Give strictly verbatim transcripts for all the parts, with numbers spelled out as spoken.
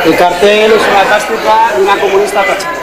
El cartel es una càstica i una comunista tachada.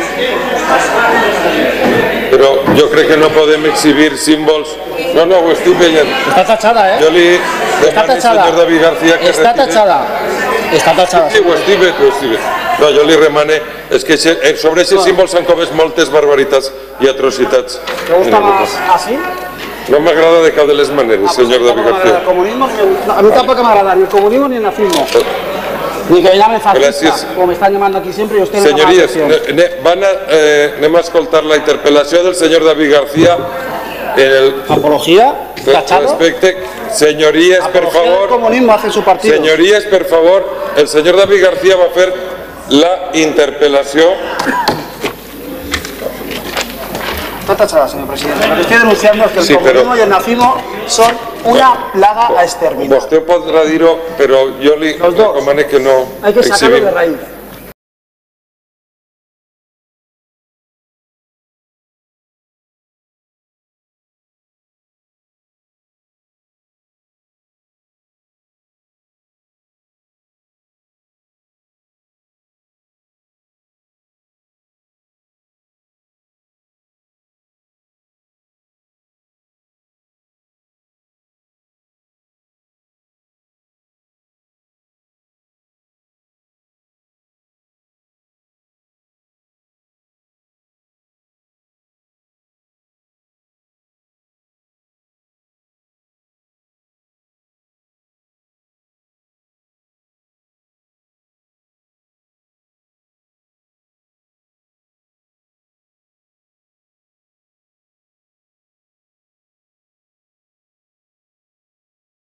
Però jo crec que no podem exhibir símbols. No, no, ho estic veient. Està tachada, eh? Jo li Està demano al tachada. senyor David García que Està retire. tachada. Està tachada. Sí, ho estic veient, ho estic veient. No, jo li remane, és que sobre aquest símbol s'han comès moltes barbaritats i atrocitats. ¿Te gusta más así? No m'agrada de cap de les maneres, senyor David García. El comunismo, no, a mí tampoco me agrada ni el comunismo ni el nazismo. Ni que me llamen fascista, Gràcies. como me están llamando aquí siempre y usted me llama la Senyories, atención. ne- van a, eh, anem a escoltar la interpel·lació del senyor David García en el Apología, tachado. respecte. Senyories, per Apología del favor, comunismo hace su partido. senyories, per favor, el senyor David García va fer la interpel·lació. Está tachada, señor presidente. Lo que estoy denunciando es que el Sí, comunismo pero- y el nazismo son una plaga a exterminar. Vostè podrà dir-ho, però jo li Los dos. recomano que no Hay que sacarlo exhibim. de raíz.